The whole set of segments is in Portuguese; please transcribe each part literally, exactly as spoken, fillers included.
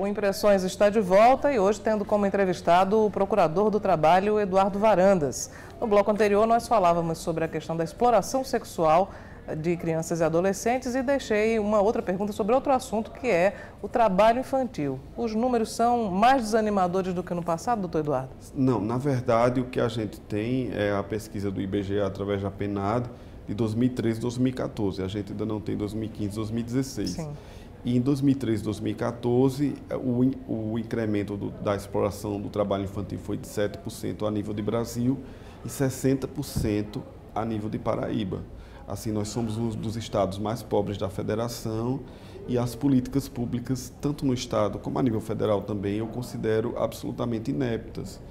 Impressões está de volta e hoje tendo como entrevistado o procurador do trabalho, Eduardo Varandas. No bloco anterior nós falávamos sobre a questão da exploração sexual de crianças e adolescentes e deixei uma outra pergunta sobre outro assunto, que é o trabalho infantil. Os números são mais desanimadores do que no passado, doutor Eduardo? Não, na verdade o que a gente tem é a pesquisa do I B G E através da PNAD de dois mil e treze a dois mil e quatorze. A gente ainda não tem dois mil e quinze, dois mil e dezesseis. Sim. E em dois mil e treze, dois mil e quatorze, o, o incremento do, da exploração do trabalho infantil foi de sete por cento a nível de Brasil e sessenta por cento a nível de Paraíba. Assim, nós somos um dos estados mais pobres da federação e as políticas públicas, tanto no estado como a nível federal também, eu considero absolutamente ineptas.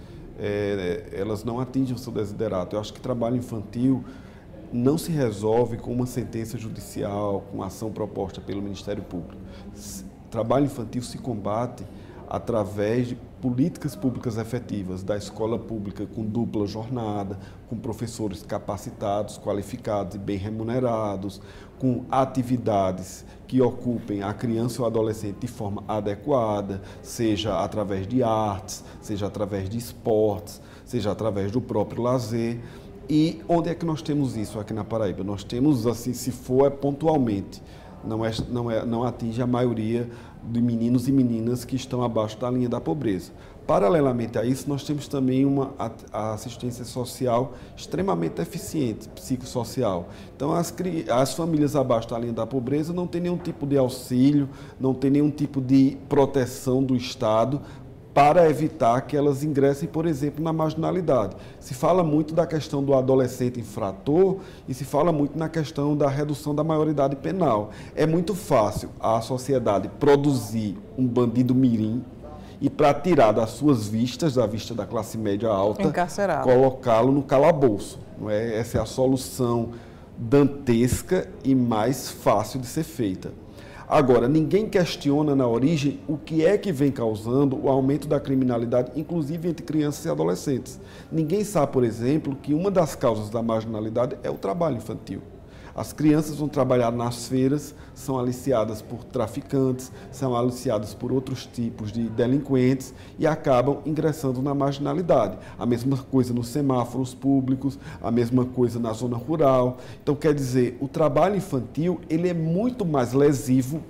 É, elas não atingem o seu desiderato. Eu acho que trabalho infantil não se resolve com uma sentença judicial, com ação proposta pelo Ministério Público. Trabalho infantil se combate através de políticas públicas efetivas, da escola pública com dupla jornada, com professores capacitados, qualificados e bem remunerados, com atividades que ocupem a criança ou adolescente de forma adequada, seja através de artes, seja através de esportes, seja através do próprio lazer. E onde é que nós temos isso aqui na Paraíba? Nós temos, assim, se for, é pontualmente. Não, é, não, é, não atinge a maioria de meninos e meninas que estão abaixo da linha da pobreza. Paralelamente a isso, nós temos também uma a assistência social extremamente eficiente, psicossocial. Então, as, as famílias abaixo da linha da pobreza não têm nenhum tipo de auxílio, não têm nenhum tipo de proteção do Estado para evitar que elas ingressem, por exemplo, na marginalidade. Se fala muito da questão do adolescente infrator e se fala muito na questão da redução da maioridade penal. É muito fácil a sociedade produzir um bandido mirim e, para tirar das suas vistas, da vista da classe média alta, colocá-lo no calabouço. Não é? Essa é a solução dantesca e mais fácil de ser feita. Agora, ninguém questiona na origem o que é que vem causando o aumento da criminalidade, inclusive entre crianças e adolescentes. Ninguém sabe, por exemplo, que uma das causas da marginalidade é o trabalho infantil. As crianças vão trabalhar nas feiras, são aliciadas por traficantes, são aliciadas por outros tipos de delinquentes e acabam ingressando na marginalidade. A mesma coisa nos semáforos públicos, a mesma coisa na zona rural. Então, quer dizer, o trabalho infantil ele é muito mais lesivo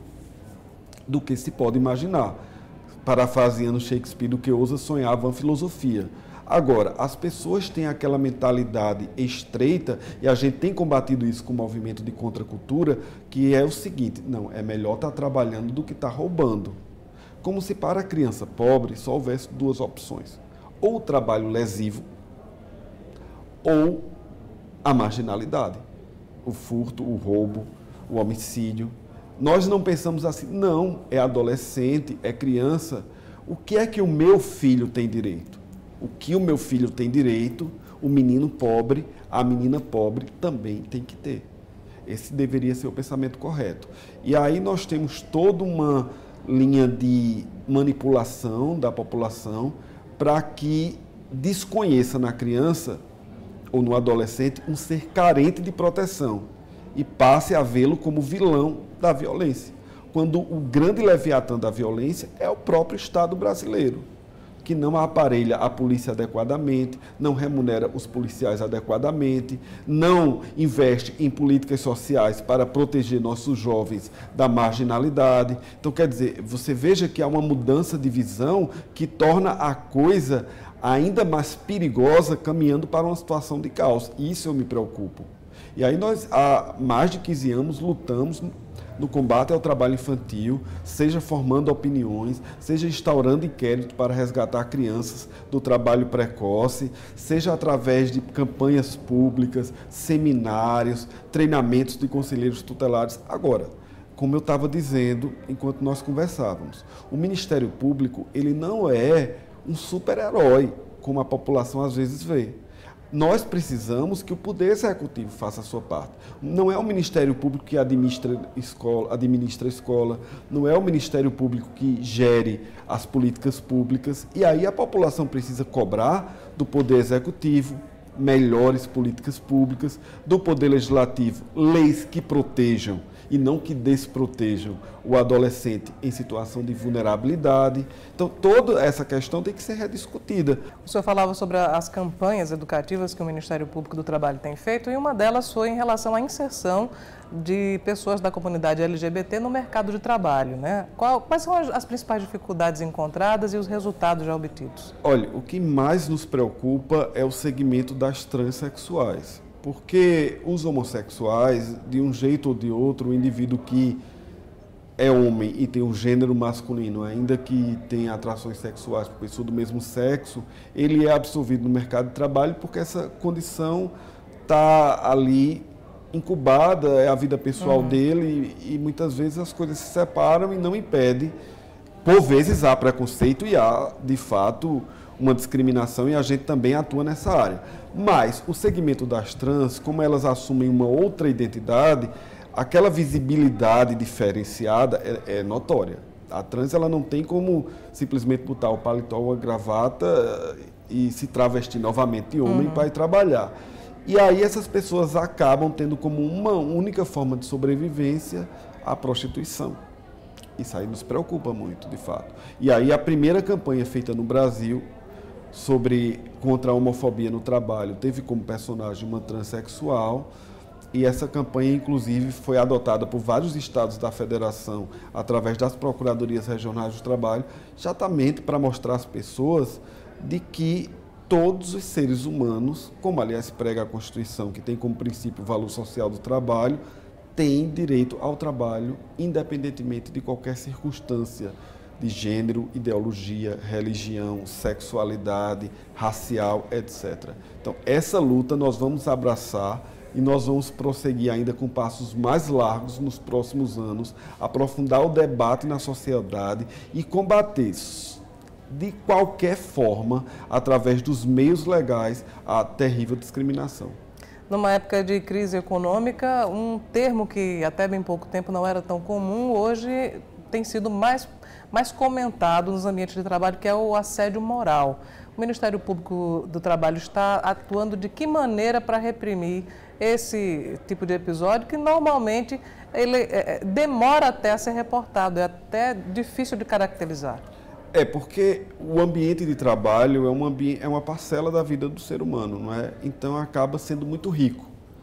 do que se pode imaginar. Parafraseando Shakespeare, do que ousa sonhar, vã filosofia. Agora, as pessoas têm aquela mentalidade estreita, e a gente tem combatido isso com o movimento de contracultura, que é o seguinte: não, é melhor estar trabalhando do que estar roubando. Como se para a criança pobre só houvesse duas opções: ou o trabalho lesivo, ou a marginalidade, o furto, o roubo, o homicídio. Nós não pensamos assim, não, é adolescente, é criança. O que é que o meu filho tem direito? O que o meu filho tem direito, o menino pobre, a menina pobre também tem que ter. Esse deveria ser o pensamento correto. E aí nós temos toda uma linha de manipulação da população para que desconheça na criança ou no adolescente um ser carente de proteção e passe a vê-lo como vilão da violência, quando o grande leviatã da violência é o próprio Estado brasileiro, que não aparelha a polícia adequadamente, não remunera os policiais adequadamente, não investe em políticas sociais para proteger nossos jovens da marginalidade. Então, quer dizer, você veja que há uma mudança de visão que torna a coisa ainda mais perigosa, caminhando para uma situação de caos. Isso eu me preocupo. E aí nós, há mais de quinze anos, lutamos no combate ao trabalho infantil, seja formando opiniões, seja instaurando inquérito para resgatar crianças do trabalho precoce, seja através de campanhas públicas, seminários, treinamentos de conselheiros tutelares. Agora, como eu estava dizendo enquanto nós conversávamos, o Ministério Público ele não é um super-herói, como a população às vezes vê. Nós precisamos que o Poder Executivo faça a sua parte. Não é o Ministério Público que administra escola, administra a escola, não é o Ministério Público que gere as políticas públicas, e aí a população precisa cobrar do Poder Executivo, melhores políticas públicas, do Poder Legislativo, leis que protejam e não que desprotejam o adolescente em situação de vulnerabilidade. Então, toda essa questão tem que ser rediscutida. O senhor falava sobre as campanhas educativas que o Ministério Público do Trabalho tem feito, e uma delas foi em relação à inserção de pessoas da comunidade L G B T no mercado de trabalho, né? Qual, quais são as, as principais dificuldades encontradas e os resultados já obtidos? Olha, o que mais nos preocupa é o segmento das transexuais. Porque os homossexuais, de um jeito ou de outro, o indivíduo que é homem e tem um gênero masculino, ainda que tenha atrações sexuais por pessoa do mesmo sexo, ele é absorvido no mercado de trabalho porque essa condição está ali incubada, é a vida pessoal uhum. dele, e, e muitas vezes as coisas se separam e não impede. Por vezes há preconceito e há, de fato, uma discriminação, e a gente também atua nessa área. Mas o segmento das trans, como elas assumem uma outra identidade, aquela visibilidade diferenciada é, é notória. A trans ela não tem como simplesmente botar o paletó ou a gravata e se travestir novamente de homem uhum. para ir trabalhar. E aí essas pessoas acabam tendo como uma única forma de sobrevivência a prostituição. Isso aí nos preocupa muito, de fato. E aí a primeira campanha feita no Brasil sobre contra a homofobia no trabalho teve como personagem uma transexual, e essa campanha inclusive foi adotada por vários estados da federação através das procuradorias regionais do trabalho, exatamente para mostrar às pessoas de que todos os seres humanos, como aliás prega a Constituição, que tem como princípio o valor social do trabalho, têm direito ao trabalho independentemente de qualquer circunstância de gênero, ideologia, religião, sexualidade, racial, etcétera. Então, essa luta nós vamos abraçar e nós vamos prosseguir ainda com passos mais largos nos próximos anos, aprofundar o debate na sociedade e combater de qualquer forma, através dos meios legais, a terrível discriminação. Numa época de crise econômica, um termo que até bem pouco tempo não era tão comum, hoje tem sido mais, mais comentado nos ambientes de trabalho, que é o assédio moral. O Ministério Público do Trabalho está atuando de que maneira para reprimir esse tipo de episódio, que normalmente ele é, demora até a ser reportado, é até difícil de caracterizar? É, porque o ambiente de trabalho é, um ambi- é uma parcela da vida do ser humano, não é? Então acaba sendo muito rico.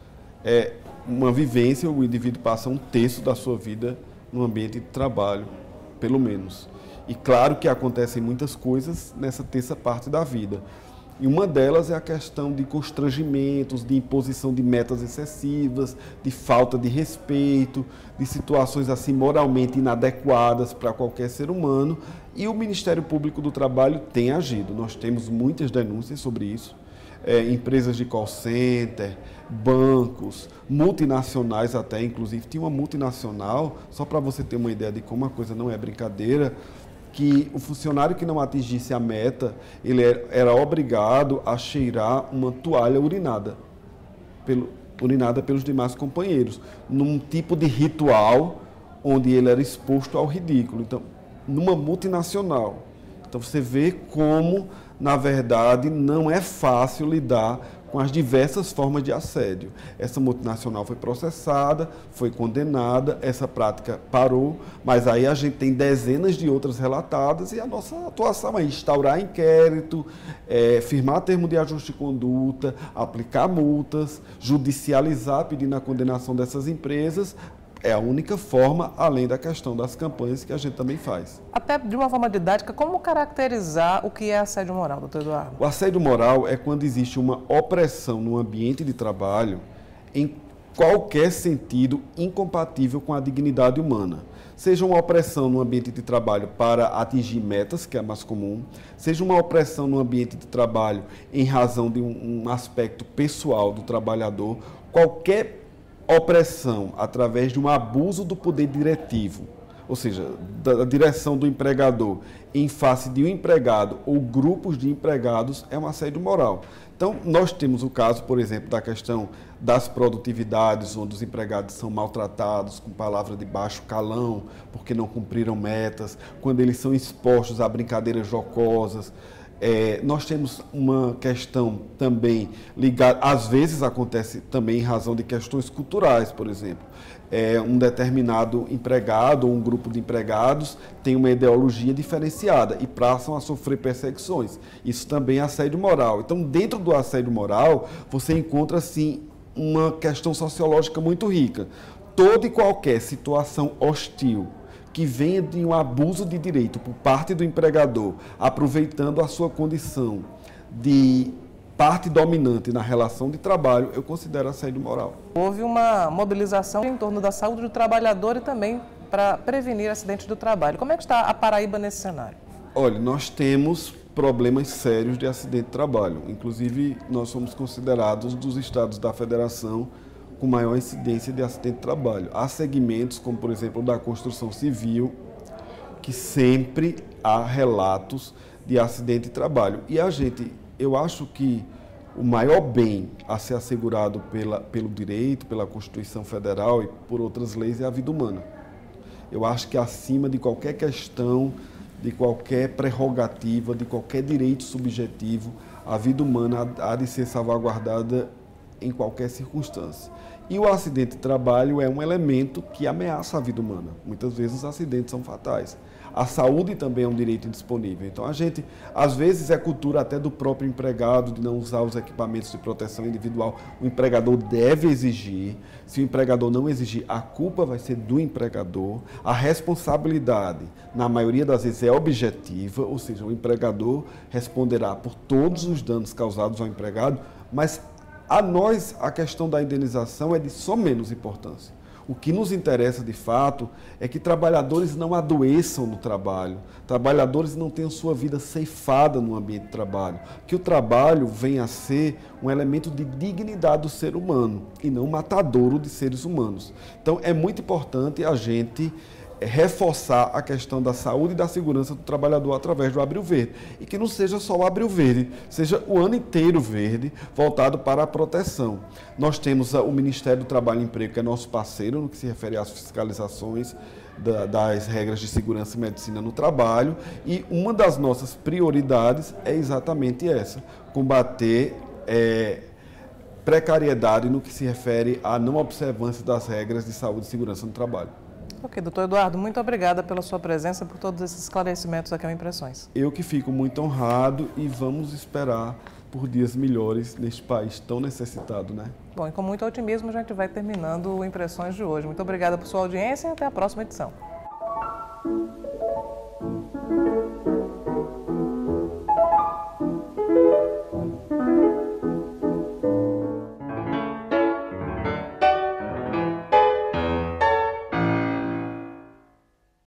É uma vivência, o indivíduo passa um terço da sua vida no ambiente de trabalho, pelo menos. E claro que acontecem muitas coisas nessa terça parte da vida. E uma delas é a questão de constrangimentos, de imposição de metas excessivas, de falta de respeito, de situações assim moralmente inadequadas para qualquer ser humano. E o Ministério Público do Trabalho tem agido. Nós temos muitas denúncias sobre isso. É, empresas de call center, bancos, multinacionais até, inclusive. Tinha uma multinacional, só para você ter uma ideia de como a coisa não é brincadeira, que o funcionário que não atingisse a meta, ele era obrigado a cheirar uma toalha urinada, pelo, urinada pelos demais companheiros, num tipo de ritual onde ele era exposto ao ridículo. Então, numa multinacional. Então, você vê como, na verdade, não é fácil lidar com as diversas formas de assédio. Essa multinacional foi processada, foi condenada, essa prática parou, mas aí a gente tem dezenas de outras relatadas e a nossa atuação é instaurar inquérito, é, firmar termo de ajuste de conduta, aplicar multas, judicializar pedindo a condenação dessas empresas. É a única forma, além da questão das campanhas, que a gente também faz. Até de uma forma didática, como caracterizar o que é assédio moral, doutor Eduardo? O assédio moral é quando existe uma opressão no ambiente de trabalho em qualquer sentido incompatível com a dignidade humana. Seja uma opressão no ambiente de trabalho para atingir metas, que é mais comum, seja uma opressão no ambiente de trabalho em razão de um, um aspecto pessoal do trabalhador, qualquer opressão através de um abuso do poder diretivo, ou seja, da direção do empregador em face de um empregado ou grupos de empregados, é um assédio moral. Então, nós temos o caso, por exemplo, da questão das produtividades, onde os empregados são maltratados com palavra de baixo calão, porque não cumpriram metas, quando eles são expostos a brincadeiras jocosas, É, nós temos uma questão também ligada, às vezes acontece também em razão de questões culturais, por exemplo. É, um determinado empregado ou um grupo de empregados tem uma ideologia diferenciada e passam a sofrer perseguições. Isso também é assédio moral. Então, dentro do assédio moral, você encontra, assim, uma questão sociológica muito rica. Toda e qualquer situação hostil que venha de um abuso de direito por parte do empregador, aproveitando a sua condição de parte dominante na relação de trabalho, eu considero assédio moral. Houve uma mobilização em torno da saúde do trabalhador e também para prevenir acidentes do trabalho. Como é que está a Paraíba nesse cenário? Olha, nós temos problemas sérios de acidente de trabalho. Inclusive, nós somos considerados dos estados da federação com maior incidência de acidente de trabalho. Há segmentos, como por exemplo da construção civil, que sempre há relatos de acidente de trabalho. E a gente, eu acho que o maior bem a ser assegurado pela, pelo direito, pela Constituição Federal e por outras leis é a vida humana. Eu acho que acima de qualquer questão, de qualquer prerrogativa, de qualquer direito subjetivo, a vida humana há de ser salvaguardada em qualquer circunstância. E o acidente de trabalho é um elemento que ameaça a vida humana. Muitas vezes os acidentes são fatais. A saúde também é um direito indisponível. Então a gente, às vezes é cultura até do próprio empregado de não usar os equipamentos de proteção individual. O empregador deve exigir. Se o empregador não exigir, a culpa vai ser do empregador. A responsabilidade, na maioria das vezes, é objetiva, ou seja, o empregador responderá por todos os danos causados ao empregado, mas a nós, a questão da indenização é de só menos importância. O que nos interessa, de fato, é que trabalhadores não adoeçam no trabalho, trabalhadores não tenham sua vida ceifada no ambiente de trabalho, que o trabalho venha a ser um elemento de dignidade do ser humano e não matadouro de seres humanos. Então, é muito importante a gente reforçar a questão da saúde e da segurança do trabalhador através do Abril Verde. E que não seja só o Abril Verde, seja o ano inteiro verde, voltado para a proteção. Nós temos o Ministério do Trabalho e Emprego, que é nosso parceiro no que se refere às fiscalizações da, das regras de segurança e medicina no trabalho, e uma das nossas prioridades é exatamente essa, combater é, precariedade no que se refere à não observância das regras de saúde e segurança no trabalho. Ok, doutor Eduardo, muito obrigada pela sua presença, por todos esses esclarecimentos aqui ao Impressões. Eu que fico muito honrado e vamos esperar por dias melhores neste país tão necessitado, né? Bom, e com muito otimismo a gente vai terminando o Impressões de hoje. Muito obrigada por sua audiência e até a próxima edição.